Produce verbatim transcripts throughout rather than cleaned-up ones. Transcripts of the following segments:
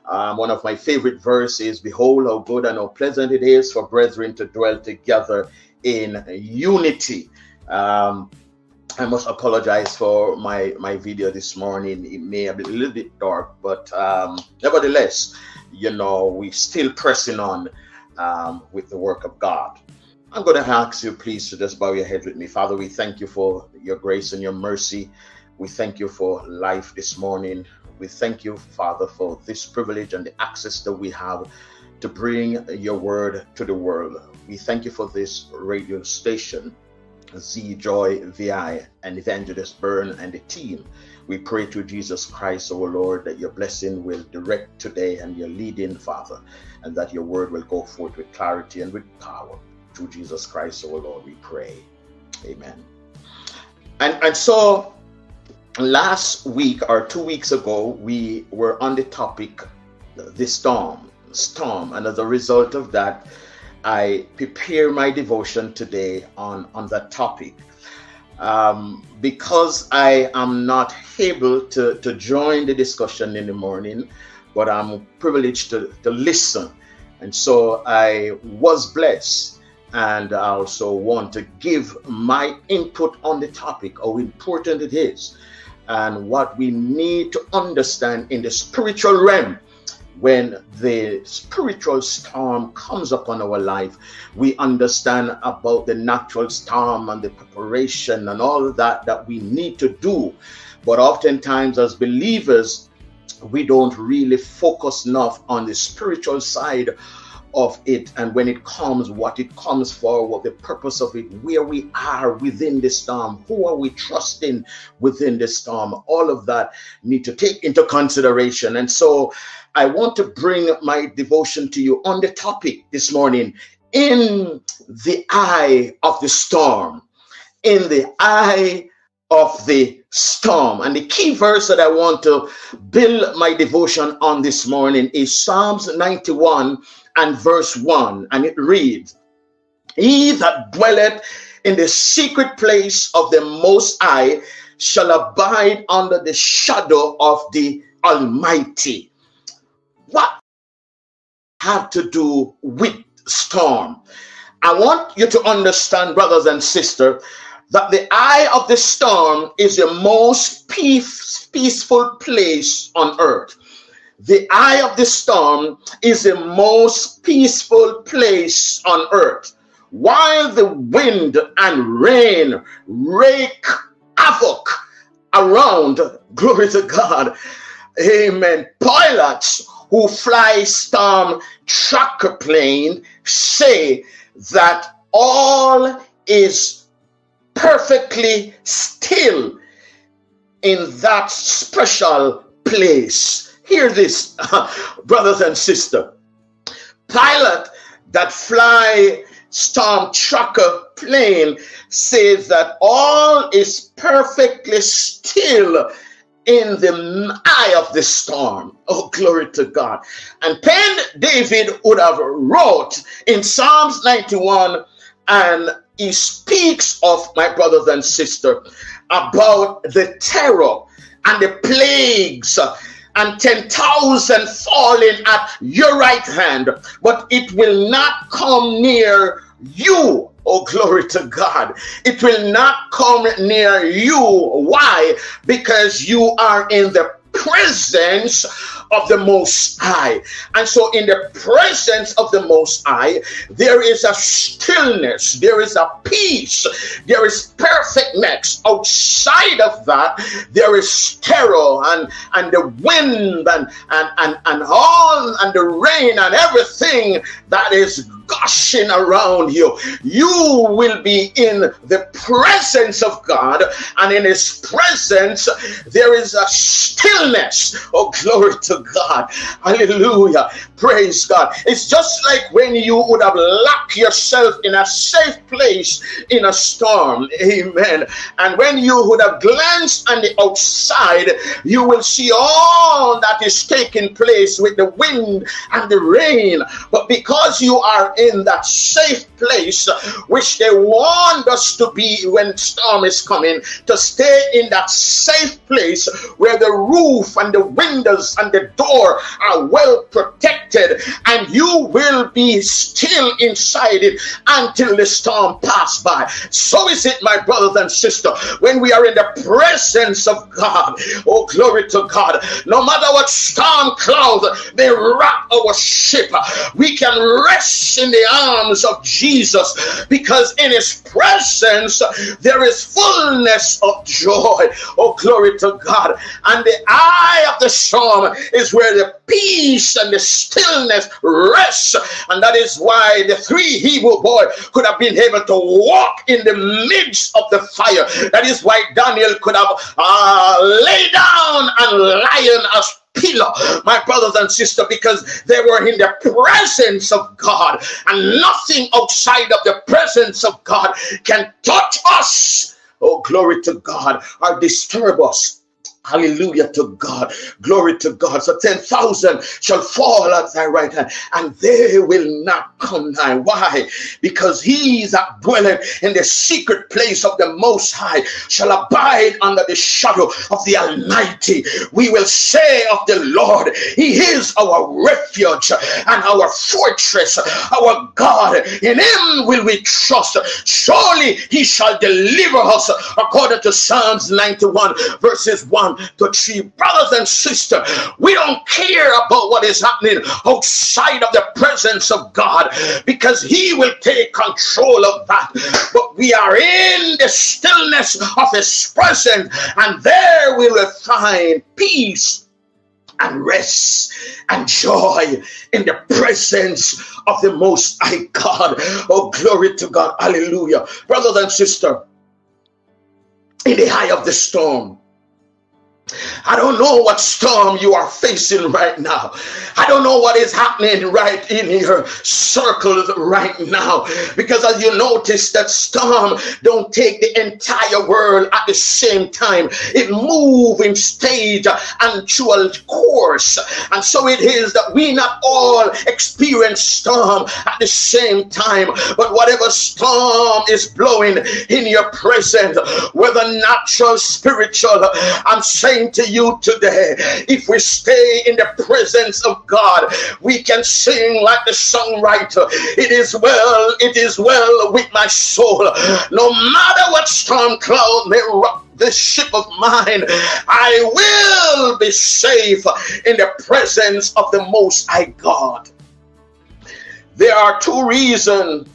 Um, one of my favorite verses, behold how good and how pleasant it is for brethren to dwell together in unity. Um, I must apologize for my, my video this morning. It may have been a little bit dark, but um, nevertheless, you know, we're still pressing on um, with the work of God. I'm going to ask you, please, to just bow your head with me. Father, we thank you for your grace and your mercy. We thank you for life this morning. We thank you, Father, for this privilege and the access that we have to bring your word to the world. We thank you for this radio station, ZJoyVI, and Evangelist Byrne and the team. We pray to Jesus Christ, our Lord, that your blessing will direct today and your leading, Father, and that your word will go forth with clarity and with power. Through Jesus Christ, our Lord, we pray. Amen. And, and so last week or two weeks ago, we were on the topic, the storm, storm. And as a result of that, I prepare my devotion today on, on that topic. Um, because I am not able to, to join the discussion in the morning, but I'm privileged to, to listen. And so I was blessed, and I also want to give my input on the topic, how important it is, and what we need to understand in the spiritual realm. When the spiritual storm comes upon our life, we understand about the natural storm and the preparation and all that that we need to do. But oftentimes as believers, we don't really focus enough on the spiritual side of it, and when it comes, what it comes for, what the purpose of it, where we are within the storm, who are we trusting within the storm, all of that need to take into consideration. And so I want to bring my devotion to you on the topic this morning, in the eye of the storm, in the eye of the storm. And the key verse that I want to build my devotion on this morning is Psalms ninety-one and verse one, and it reads, he that dwelleth in the secret place of the Most High shall abide under the shadow of the Almighty. What have to do with storm? I want you to understand, brothers and sisters, that the eye of the storm is the most peace, peaceful place on earth. The eye of the storm is the most peaceful place on earth. While the wind and rain wreak havoc around, glory to God, amen, pilots who fly storm tracker plane say that all is perfectly still in that special place. Hear this, brothers and sisters. Pilot that fly storm tracker plane says that all is perfectly still in the eye of the storm. Oh, glory to God. And Pen David would have wrote in Psalms ninety-one, and he speaks of, my brothers and sisters, about the terror and the plagues and ten thousand falling at your right hand, but it will not come near you. Oh, glory to God. It will not come near you. Why? Because you are in the presence of the Most High. And so in the presence of the Most High, there is a stillness, there is a peace, there is perfectness. Outside of that, there is terror and, and the wind and, and, and, and all and the rain and everything that is gushing around you. You will be in the presence of God, and in his presence there is a stillness. Oh, glory to God. Hallelujah. Praise God. It's just like when you would have locked yourself in a safe place in a storm. Amen. And when you would have glanced on the outside, you will see all that is taking place with the wind and the rain. But because you are in that safe place which they warned us to be when storm is coming, to stay in that safe place where the roof and the windows and the door are well protected, and you will be still inside it until the storm pass by. So is it, my brothers and sisters, when we are in the presence of God. Oh, glory to God. No matter what storm clouds they rock our ship, we can rest in the arms of Jesus, because in his presence there is fullness of joy. Oh, glory to God. And the eye of the storm is where the peace and the stillness rests. And that is why the three Hebrew boys could have been able to walk in the midst of the fire. That is why Daniel could have uh, lay down and lion as pillar, my brothers and sisters, because they were in the presence of God, and nothing outside of the presence of God can touch us. Oh, glory to God, or disturb us. Hallelujah to God. Glory to God. So ten thousand shall fall at thy right hand, and they will not come nigh. Why? Because he that dwelleth in the secret place of the Most High shall abide under the shadow of the Almighty. We will say of the Lord, he is our refuge and our fortress, our God. In him will we trust. Surely he shall deliver us, according to Psalms ninety-one, verses one to three. Brothers and sisters, we don't care about what is happening outside of the presence of God, because he will take control of that. But we are in the stillness of his presence, and there we will find peace and rest and joy in the presence of the Most High God. Oh, glory to God. Hallelujah. Brothers and sisters, in the eye of the storm, I don't know what storm you are facing right now. I don't know what is happening right in your circles right now, because as you notice, that storm don't take the entire world at the same time. It moves in stage and dual course, and so it is that we not all experience storm at the same time. But whatever storm is blowing in your presence, whether natural, spiritual, I'm saying to you today, if we stay in the presence of God, we can sing like the songwriter, it is well, it is well with my soul. No matter what storm cloud may rock this ship of mine, I will be safe in the presence of the Most High God. There are two reasons,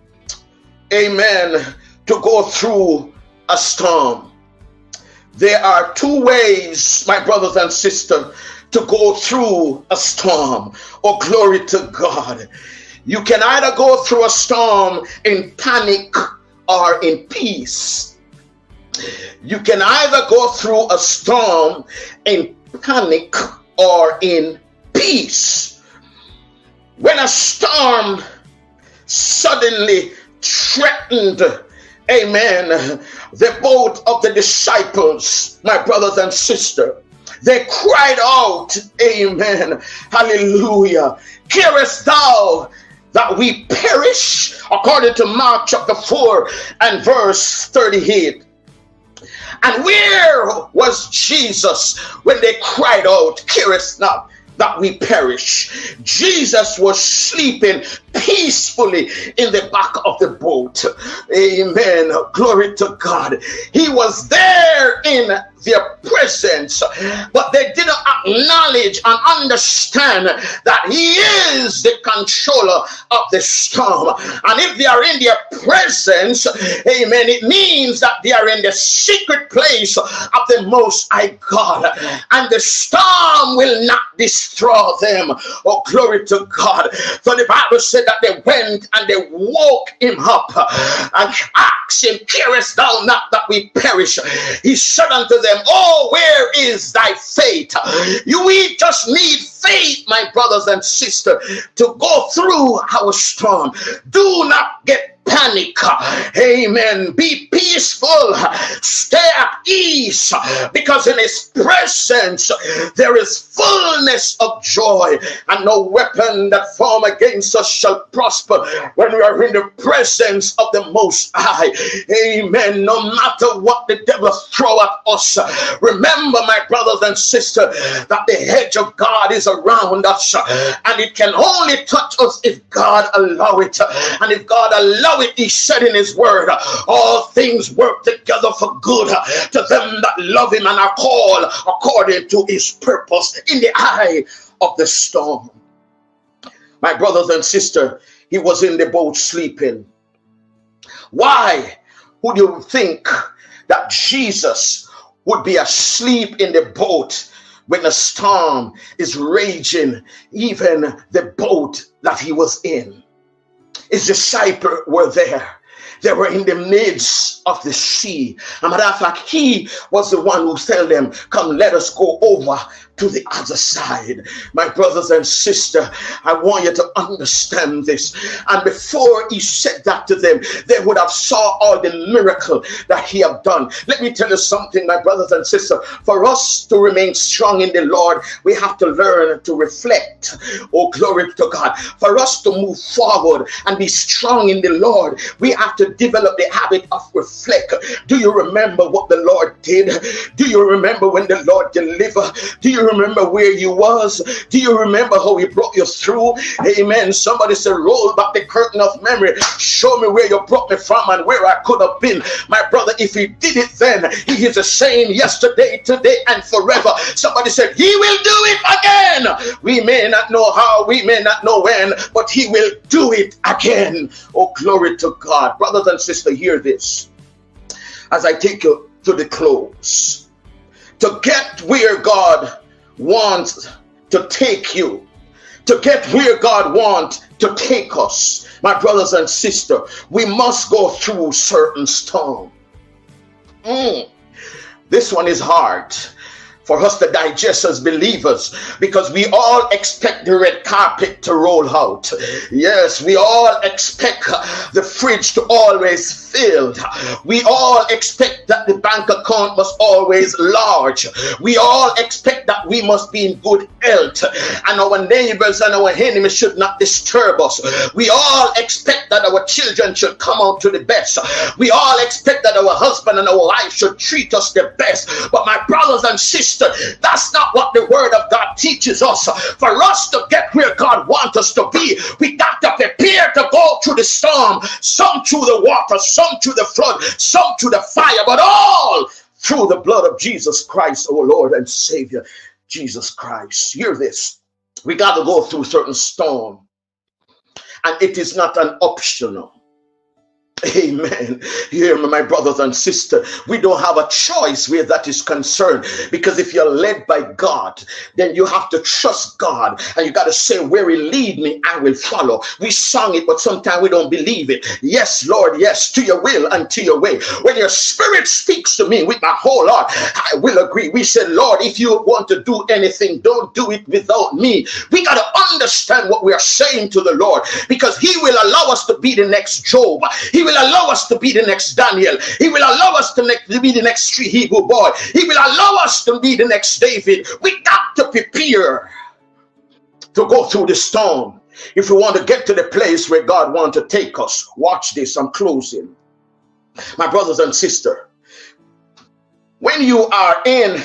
amen, to go through a storm. There are two ways, my brothers and sisters, to go through a storm. Oh, glory to God. You can either go through a storm in panic or in peace. You can either go through a storm in panic or in peace. When a storm suddenly threatened, amen, the boat of the disciples, my brothers and sisters, they cried out, amen, hallelujah, carest thou that we perish, according to Mark chapter four and verse thirty-eight. And where was Jesus when they cried out, carest not that we perish? Jesus was sleeping peacefully in the back of the boat. Amen. Glory to God. He was there in their presence, but they didn't acknowledge and understand that he is the controller of the storm. And if they are in their presence, amen, it means that they are in the secret place of the Most High God, and the storm will not destroy them. Oh, glory to God. So the Bible said that they went and they woke him up and asked him, carest thou not that we perish? He said unto them, oh, where is thy faith? You we just need faith, my brothers and sisters, to go through our storm. Do not get panic. Amen. Be peaceful. Stay at ease, because in his presence there is fullness of joy, and no weapon that form against us shall prosper when we are in the presence of the Most High. Amen. No matter what the devil throw at us, remember, my brothers and sisters, that the hedge of God is around us, and it can only touch us if God allow it. And if God allow it, he said in his word, all things work together for good to them that love him and are called according to his purpose. In the eye of the storm, my brothers and sisters, he was in the boat sleeping. Why would you think that Jesus would be asleep in the boat when the storm is raging, even the boat that he was in? His disciples were there. They were in the midst of the sea. As a matter of fact, he was the one who told them, come, let us go over to the other side. My brothers and sisters, I want you to understand this. And before he said that to them, they would have saw all the miracle that he have done. Let me tell you something, my brothers and sisters. For us to remain strong in the Lord, we have to learn to reflect. Oh, glory to God. For us to move forward and be strong in the Lord, we have to develop the habit of reflect. Do you remember what the Lord did? Do you remember when the Lord delivered? Do you remember where you was? Do you remember how he brought you through? Amen. Somebody said, roll back the curtain of memory. Show me where you brought me from and where I could have been. My brother, if he did it then, he is the same yesterday, today, and forever. Somebody said, he will do it again. We may not know how, we may not know when, but he will do it again. Oh, glory to God. Brothers and sisters, hear this as I take you to the close. To get where God wants to take you, to get where God wants to take us, my brothers and sisters, we must go through certain storms. Mm. This one is hard for us to digest as believers, because we all expect the red carpet to roll out. Yes, we all expect the fridge to always fill. We all expect that the bank account must always large. We all expect that we must be in good health, and our neighbors and our enemies should not disturb us. We all expect that our children should come out to the best. We all expect that our husband and our wife should treat us the best. But my brothers and sisters, that's not what the word of God teaches us. For us to get where God wants us to be, we got to prepare to go through the storm, some through the water, some through the flood, some through the fire, but all through the blood of Jesus Christ, our Lord and Savior, Jesus Christ. Hear this. We got to go through certain storm, and it is not an optional. Amen. Hear me, my brothers and sisters. We don't have a choice where that is concerned, because if you're led by God, then you have to trust God, and you got to say, where he lead me, I will follow. We sung it, but sometimes we don't believe it. Yes, Lord, yes, to your will and to your way. When your spirit speaks to me with my whole heart, I will agree. We said, Lord, if you want to do anything, don't do it without me. We got to understand what we are saying to the Lord, because he will allow us to be the next Job. He will allow us to be the next Daniel. He will allow us to, ne- to be the next three Hebrew boy. He will allow us to be the next David. We got to prepare to go through the storm if we want to get to the place where God wants to take us. Watch this. I'm closing. My brothers and sisters, when you are in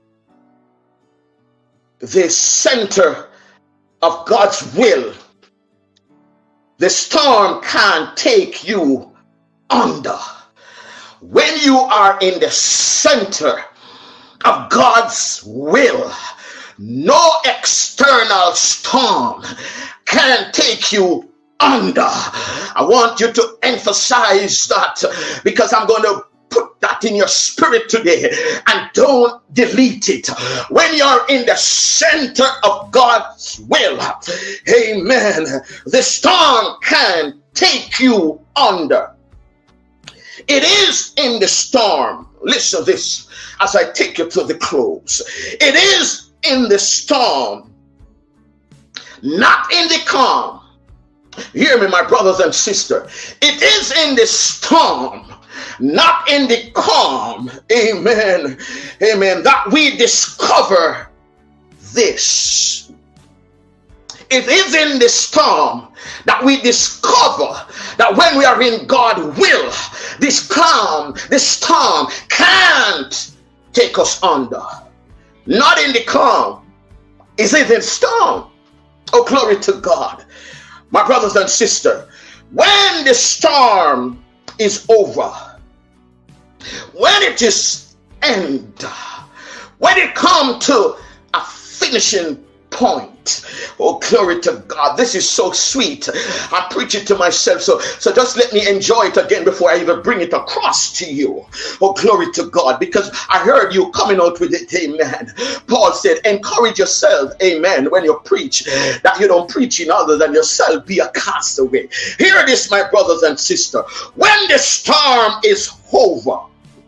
the center of God's will, the storm can't take you under. When you are in the center of God's will, no external storm can take you under. I want you to emphasize that, because I'm going to put that in your spirit today, and don't delete it. When you're in the center of God's will, amen, the storm can take you under. It is in the storm. Listen to this as I take you to the close. It is in the storm, not in the calm, Hear me, my brothers and sisters. It is in the storm, not in the calm, amen, amen, that we discover this. It is in the storm that we discover that when we are in God's will, this calm, this storm can't take us under. Not in the calm, it is in the storm. Oh, glory to God. My brothers and sisters, when the storm is over, when it is end, when it comes to a finishing point, oh, glory to God. This is so sweet. I preach it to myself, so so just let me enjoy it again before I even bring it across to you. Oh, glory to God, because I heard you coming out with it, amen. Paul said, encourage yourself, amen, when you preach, that you don't preach in other than yourself be a castaway. Hear this, my brothers and sisters. When the storm is over,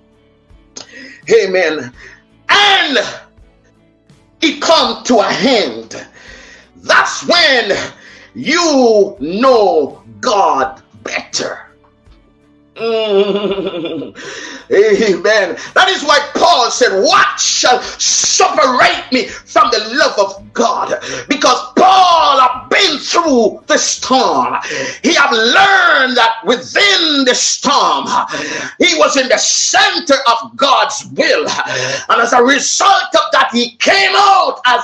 amen, and it come to a end, that's when you know God better. Mm. Amen. That is why Paul said, what shall separate me from the love of God? Because Paul had been through the storm. He had learned that within the storm, he was in the center of God's will. And as a result of that, he came out as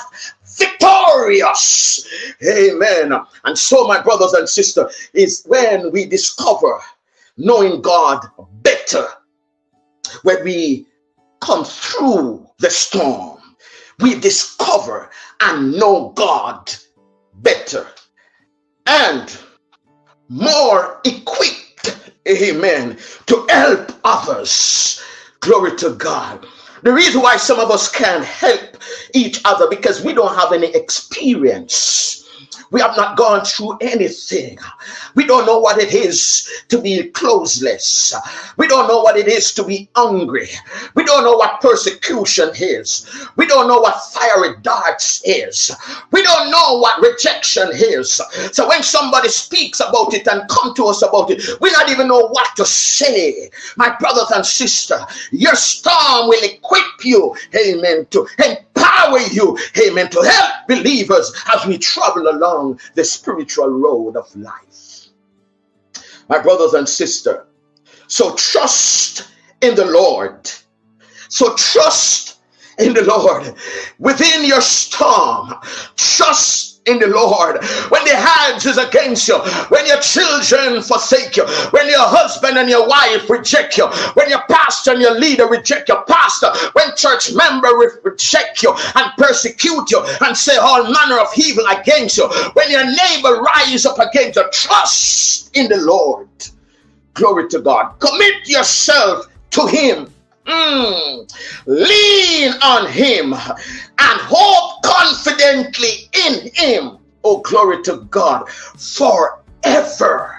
victorious. Amen. And so, my brothers and sisters, is when we discover knowing God better, when we come through the storm, we discover and know God better and more equipped, amen, to help others. Glory to God. The reason why some of us can't help each other because we don't have any experience. We have not gone through anything. We don't know what it is to be clothesless. We don't know what it is to be hungry. We don't know what persecution is. We don't know what fiery darts is. We don't know what rejection is. So when somebody speaks about it and come to us about it, we don't even know what to say. My brothers and sisters, your storm will equip you, amen, to empower you, amen, to help believers as we travel along the spiritual road of life. My brothers and sisters, so trust in the Lord. So trust in the Lord within your storm. Trust in the Lord when the odds is against you, when your children forsake you, when your husband and your wife reject you, when your pastor and your leader reject your pastor, when church members reject you and persecute you and say all manner of evil against you, when your neighbor rise up against you. Trust in the Lord. Glory to God. Commit yourself to him. Mm. Lean on him and hope confidently in him. Oh, glory to God, forever.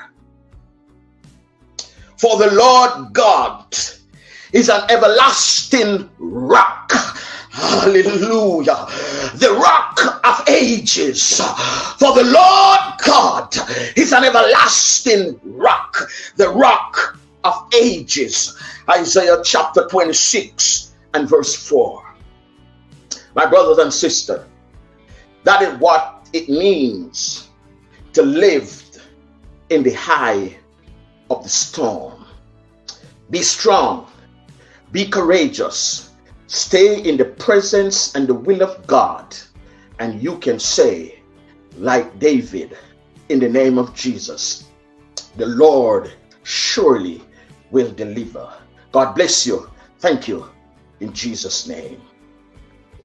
For the Lord God is an everlasting rock. Hallelujah. The rock of ages. For the Lord God is an everlasting rock. The rock of ages. Isaiah chapter twenty-six and verse four. My brothers and sisters, that is what it means to live in the high of the storm. Be strong, be courageous, stay in the presence and the will of God, and you can say, like David, in the name of Jesus, the Lord surely will deliver. God bless you. Thank you. In Jesus' name.